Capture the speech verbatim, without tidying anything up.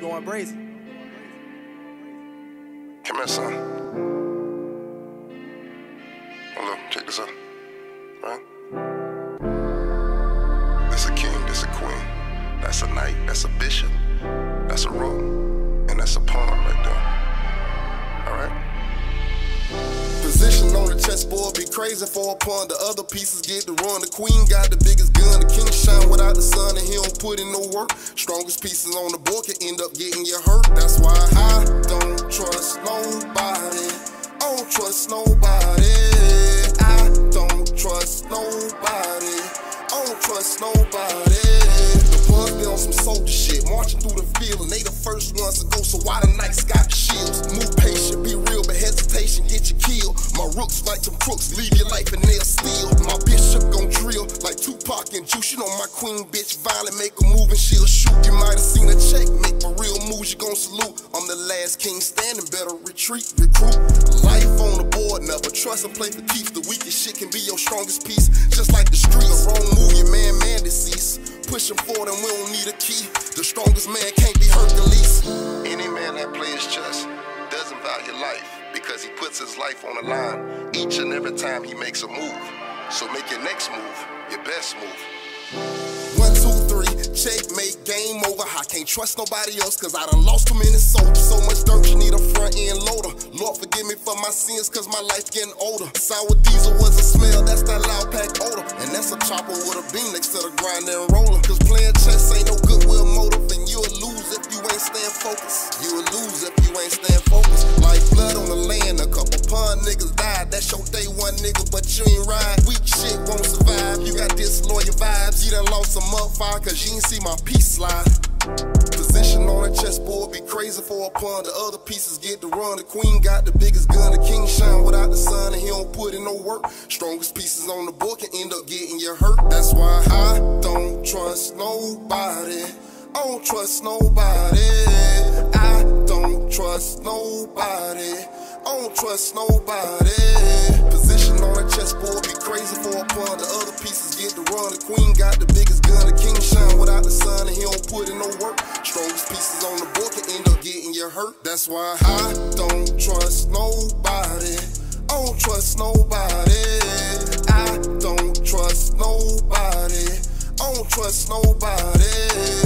going brazy. Come here, son. Oh, look, check this out. Right? This a king, this a queen. That's a knight, that's a bishop. That's a rook, and that's a pawn right there. Alright? Position on the chessboard be crazy for a pawn. The other pieces get to run. The queen got the biggest gun. The king shine without the sun, and he don't put in no work. Strongest pieces on the board can end up getting you hurt. That's why I don't trust nobody. I don't trust nobody. I don't trust nobody. I don't trust nobody. The boys be on some soldier shit, marching through the field, and they the first ones to go. So why the knights got the shields? Move patient, be real, but hesitation get you killed. My rooks like some crooks, leave your life in nail steel. My bishop gon' drill like Tupac and Juice. You know my queen bitch violent, make a move and she'll shoot. You might have seen a check, make for real moves, you gon' salute. I'm the last king standing, better retreat, recruit. Life on the board, never trust and play for keeps. The weakest shit can be your strongest piece, just like the streets. A wrong move, your man, man deceased. Push him forward and we don't need a key. The strongest man can't be Hercules. Any man that plays chess doesn't value life, because he puts his life on the line each and every time he makes a move. So make your next move your best move. One, two, three, checkmate, game over. I can't trust nobody else, cause I done lost too many soldiers. So much dirt, you need a front end loader. Lord forgive me for my sins, cause my life getting older. Sour diesel was a smell, that's that loud pack odor. And that's a chopper with a beam next to the grinder and roller. Cause playing chess ain't no goodwill motive, and you'll lose if you ain't staying focused. You'll lose if you ain't staying focused. Like blood on the land, a couple pun niggas died. That's your day one nigga, but you ain't ride. Weak shit won't survive, you got disloyal vibes. You done lost some up fire, cause you ain't see my piece slide. Position on the chessboard be crazy for a pawn. The other pieces get to run. The queen got the biggest gun. The king shine without the sun, and he don't put in no work. Strongest pieces on the board can end up getting you hurt. That's why I don't trust nobody. I don't trust nobody. I don't trust nobody. I don't trust nobody. Position on the chessboard be crazy for a pawn. The other pieces get to run. The queen got the biggest gun. The king shine without the sun, and he don't put in no work. Strongest pieces on the board can end up getting you hurt. That's why I don't trust nobody. I don't trust nobody. I don't trust nobody. I don't trust nobody.